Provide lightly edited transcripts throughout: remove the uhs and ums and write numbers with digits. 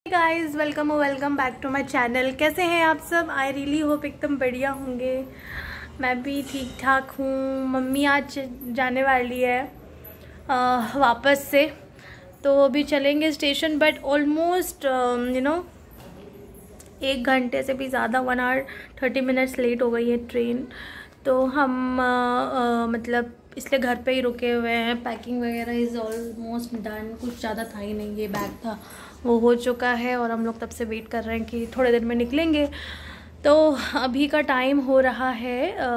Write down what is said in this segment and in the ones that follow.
Guys welcome back to my channel. कैसे हैं आप सब? आई रियली होप एकदम बढ़िया होंगे। मैं भी ठीक ठाक हूँ। मम्मी आज जाने वाली है वापस से, तो अभी चलेंगे स्टेशन। बट ऑलमोस्ट 1 घंटे से भी ज़्यादा 1 आवर 30 मिनट्स लेट हो गई है ट्रेन। तो हम मतलब इसलिए घर पे ही रुके हुए हैं। पैकिंग वगैरह इज़ ऑलमोस्ट डन। कुछ ज़्यादा था ही नहीं, ये बैग था वो हो चुका है और हम लोग तब से वेट कर रहे हैं कि थोड़े देर में निकलेंगे। तो अभी का टाइम हो रहा है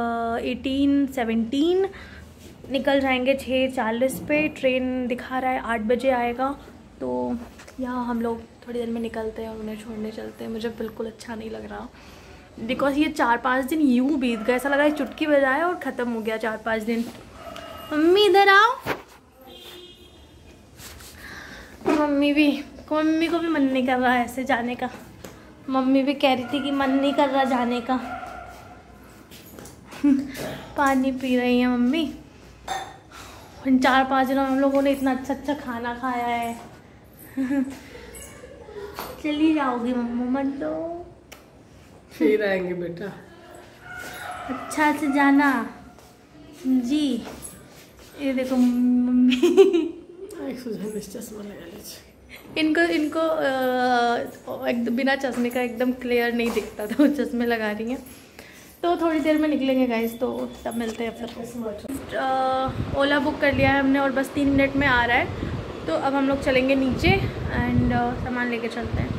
18:17। निकल जाएंगे 6:40 पे। ट्रेन दिखा रहा है 8 बजे आएगा। तो यहाँ हम लोग थोड़ी देर में निकलते हैं और उन्हें छोड़ने चलते हैं। मुझे बिल्कुल अच्छा नहीं लग रहा बिकॉज ये 4-5 दिन यूँ बीत गए, ऐसा लगा चुटकी बजाए और ख़त्म हो गया 4-5 दिन। मम्मी इधर आओ। मम्मी को भी मन नहीं कर रहा है ऐसे जाने का। मम्मी भी कह रही थी कि मन नहीं कर रहा जाने का। पानी पी रही है मम्मी। इन 4-5 दिनों में हम लोगों ने इतना अच्छा खाना खाया है। चली जाओगी मम्मा? मत दो, फिर आएंगे बेटा। अच्छा से जाना जी। ये देखो मम्मी चश्मा लगा लीजिए। इनको एकदम बिना चश्मे का एकदम क्लियर नहीं दिखता था, वो चश्मे लगा रही हैं। तो थोड़ी देर में निकलेंगे गाइस, तो तब मिलते हैं फिर। ओला बुक कर लिया है हमने और बस 3 मिनट में आ रहा है। तो अब हम लोग चलेंगे नीचे एंड सामान लेके चलते हैं।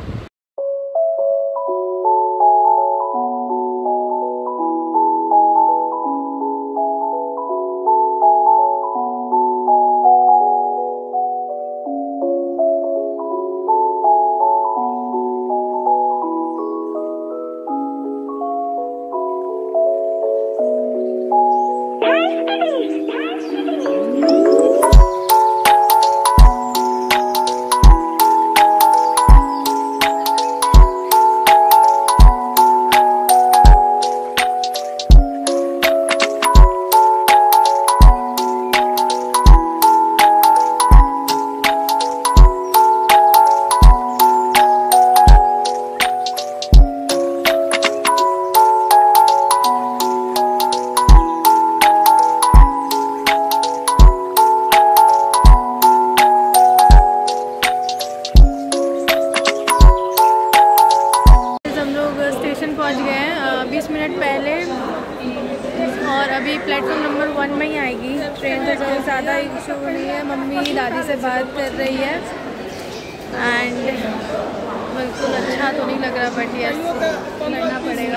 पहुंच गए हैं 20 मिनट पहले और अभी प्लेटफॉर्म नंबर 1 में ही आएगी ट्रेन। तो कोई ज़्यादा इशू नहीं है। मम्मी दादी से बात कर रही है एंड बिल्कुल अच्छा तो नहीं लग रहा बट यस करना पड़ेगा।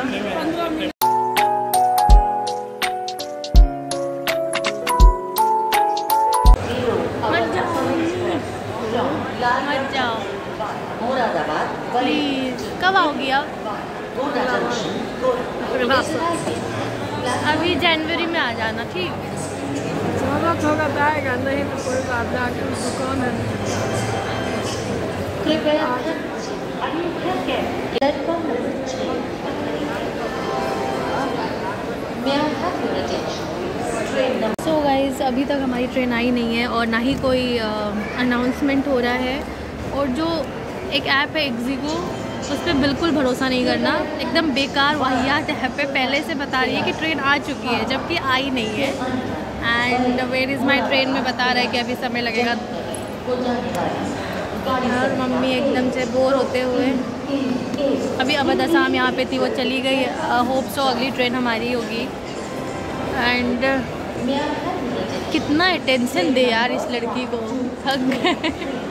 मत जाओ प्लीज़। कब आओगी अब? अभी जनवरी में आ जाना, ठीक? थोड़ा आएगा, नहीं तो कोई बात जाकर दुकान है। सो गाइज़ अभी तक हमारी ट्रेन आई नहीं है और ना ही कोई अनाउंसमेंट हो रहा है। और जो एक ऐप है एग्जीगो, उस पर बिल्कुल भरोसा नहीं करना। एकदम बेकार वाहियात है पे पहले से बता रही है कि ट्रेन आ चुकी है जबकि आई नहीं है। And where is my train में बता रहा है कि अभी समय लगेगा। और मम्मी एकदम से बोर होते हुए, अभी अबद असम यहाँ पे थी, वो चली गई। होप सो अगली ट्रेन हमारी होगी। एंड कितना अटेंशन दे यार इस लड़की को, थक गए।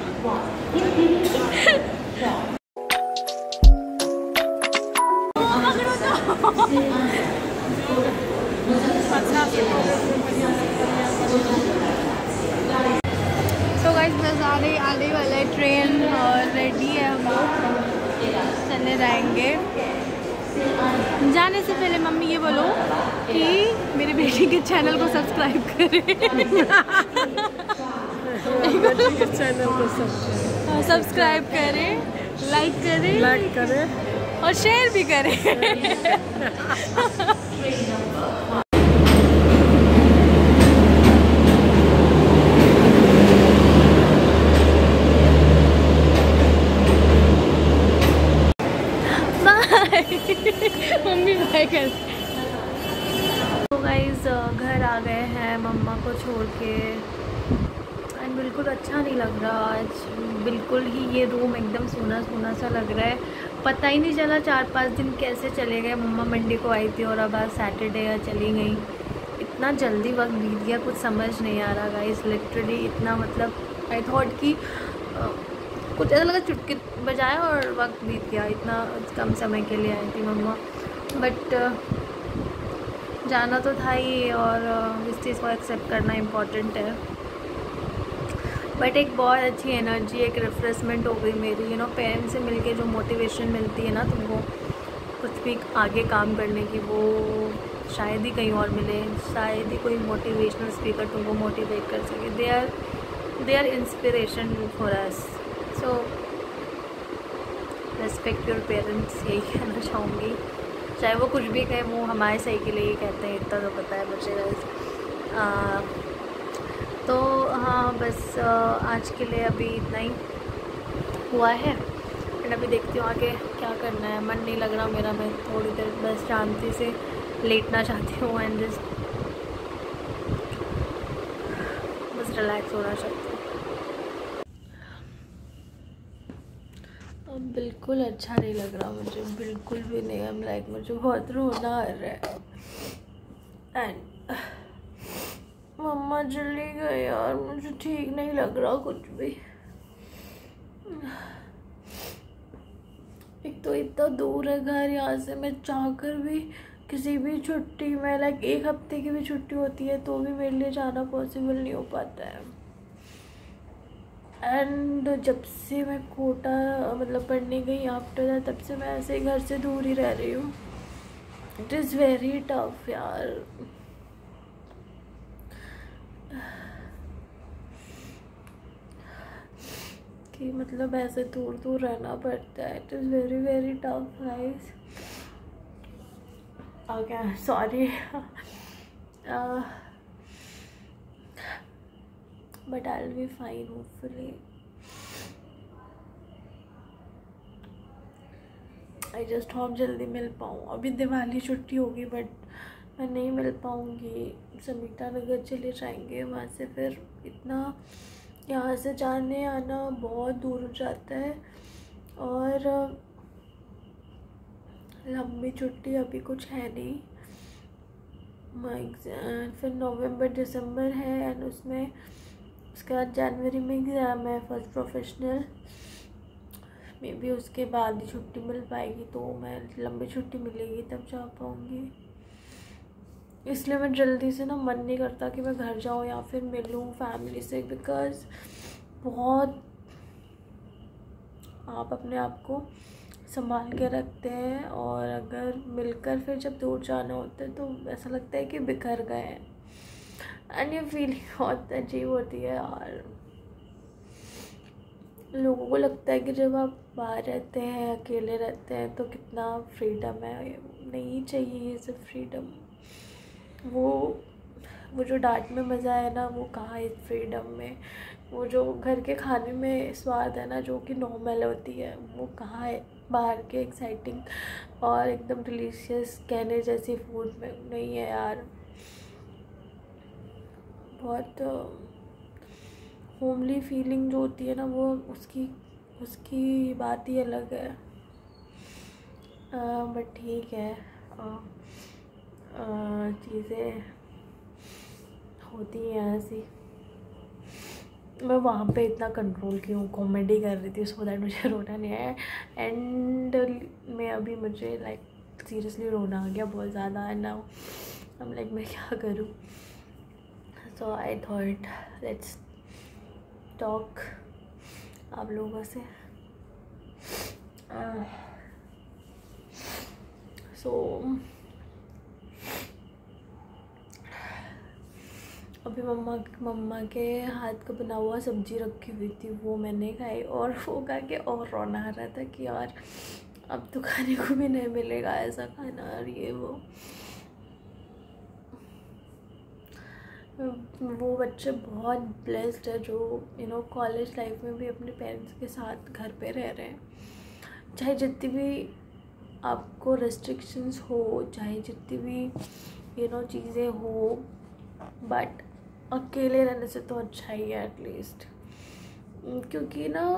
तो गाइस बस आने वाला है ट्रेन और रेडी है हम लोग चले जाएंगे। जाने से पहले मम्मी ये बोलो कि मेरे बेटी के चैनल को सब्सक्राइब करें। चैनल को सब्सक्राइब करें, लाइक करें और शेयर भी करें। मम्मी बाय कर। तो गाइस घर आ गए हैं मम्मा को छोड़ के, एंड बिल्कुल अच्छा नहीं लग रहा आज, बिल्कुल ही ये रूम एकदम सूना सूना सा लग रहा है। पता ही नहीं चला 4-5 दिन कैसे चले गए। मम्मा मंडे को आई थी और अब आज सैटरडे है, चली गई। इतना जल्दी वक्त बीत गया, कुछ समझ नहीं आ रहा गाइस, लिटरली इतना, मतलब आई थॉट कि कुछ ऐसा लगा चुटकी बजाया और वक्त बीत गया। इतना कम समय के लिए आई थी मम्मा, बट जाना तो था ही, और इस चीज़ को एक्सेप्ट करना इम्पॉर्टेंट है। बट एक बहुत अच्छी एनर्जी, एक रिफ्रेशमेंट हो गई मेरी, यू नो, पेरेंट्स से मिलके जो मोटिवेशन मिलती है ना तुमको कुछ भी आगे काम करने की, वो शायद ही कहीं और मिले। शायद ही कोई मोटिवेशनल स्पीकर तुमको मोटिवेट कर सके। They are inspiration for us, so respect your parents, यही कहना चाहूँगी। चाहे वो कुछ भी कहें, वो हमारे सही के लिए ही कहते हैं, इतना तो पता है मुझे। तो हाँ, बस आज के लिए अभी इतना ही हुआ है, एंड अभी देखती हूँ आगे क्या करना है। मन नहीं लग रहा मेरा, मैं थोड़ी देर बस शांति से लेटना चाहती हूँ एंड जस्ट बस रिलैक्स होना चाहती हूँ। अब बिल्कुल अच्छा नहीं लग रहा मुझे, बिल्कुल भी नहीं। आई एम लाइक, मुझे बहुत रोना आ रहा है, एंड मम्मा चली गई यार, मुझे ठीक नहीं लग रहा कुछ भी। एक तो इतना दूर है घर यहाँ से, मैं चाहकर भी किसी भी छुट्टी में, लाइक 1 हफ्ते की भी छुट्टी होती है तो भी मेरे लिए जाना पॉसिबल नहीं हो पाता है। एंड जब से मैं कोटा मतलब पढ़ने गई आफ्टर, तब से मैं ऐसे ही घर से दूर ही रह रही हूँ। इट इज़ वेरी टफ यार। कि मतलब ऐसे दूर दूर रहना पड़ता है। It is very very tough guys. Okay, sorry, but I will be fine hopefully. I just hope जल्दी मिल पाऊँ। अभी दिवाली छुट्टी होगी बट मैं नहीं मिल पाऊँगी। समीता नगर चले जाएंगे, वहाँ से फिर इतना यहाँ से जाने आना बहुत दूर हो जाता है, और लंबी छुट्टी अभी कुछ है नहीं। फिर नवंबर दिसंबर है, एंड उसमें उसके बाद जनवरी में एग्ज़ाम है फर्स्ट प्रोफेशनल। मे बी उसके बाद ही छुट्टी मिल पाएगी, तो मैं लंबी छुट्टी मिलेगी तब जा पाऊँगी। इसलिए मैं जल्दी से ना, मन नहीं करता कि मैं घर जाऊँ या फिर मिलूँ फैमिली से, बिकॉज़ बहुत आप अपने आप को संभाल के रखते हैं, और अगर मिलकर फिर जब दूर जाना होता है तो ऐसा लगता है कि बिखर गए हैं, एंड ये फीलिंग बहुत अजीब होती है यार। लोगों को लगता है कि जब आप बाहर रहते हैं, अकेले रहते हैं, तो कितना फ्रीडम है। नहीं चाहिए ये सब फ्रीडम। वो जो डांट में मज़ा है ना, वो कहाँ है फ्रीडम में। वो जो घर के खाने में स्वाद है ना, जो कि नॉर्मल होती है, वो कहाँ है बाहर के एक्साइटिंग और एकदम डिलीशियस कहने जैसी फूड में। नहीं है यार। बहुत होमली फीलिंग जो होती है ना, वो उसकी बात ही अलग है। बट ठीक है, चीज़ें होती हैं ऐसी। मैं वहाँ पे इतना कंट्रोल की हूँ, कॉमेडी कर रही थी सो दैट मुझे रोना नहीं आया, एंड में अभी मुझे लाइक सीरियसली रोना आ गया बहुत ज़्यादा, and now I am like मैं क्या करूँ। So I thought let's talk आप लोगों से। अभी मम्मा के हाथ का बना हुआ सब्जी रखी हुई थी, वो मैंने खाई, और वो खा के और रोना आ रहा था कि यार अब तो खाने को भी नहीं मिलेगा ऐसा खाना, और ये वो बच्चे बहुत ब्लेस्ड है जो कॉलेज लाइफ में भी अपने पेरेंट्स के साथ घर पे रह रहे हैं। चाहे जितनी भी आपको रेस्ट्रिक्शंस हो, चाहे जितनी भी चीज़ें हो, बट अकेले रहने से तो अच्छा ही है एटलीस्ट। क्योंकि ना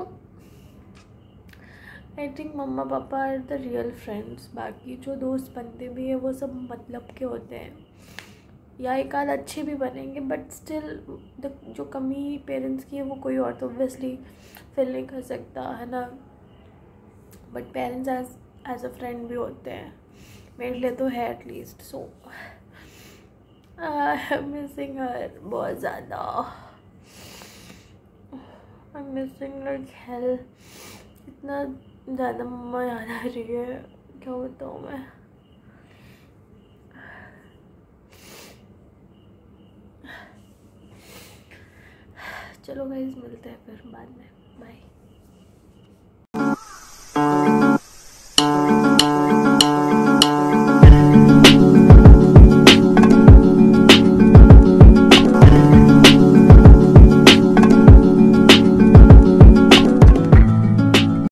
आई थिंक मम्मा पापा आर द रियल फ्रेंड्स। बाकी जो दोस्त बनते भी हैं वो सब मतलब के होते हैं, या एक आध अच्छे भी बनेंगे, बट स्टिल जो कमी पेरेंट्स की है वो कोई और तो ऑब्वियसली फिल नहीं कर सकता, है ना। But parents as a friend भी होते हैं, मेरे लिए तो है at least. So I am missing her बहुत ज़्यादा। I am missing like hell. इतना ज़्यादा मम्मा याद आ रही है, क्या बताऊँ मैं। चलो गाइस, मिलते हैं फिर बाद में, बाय।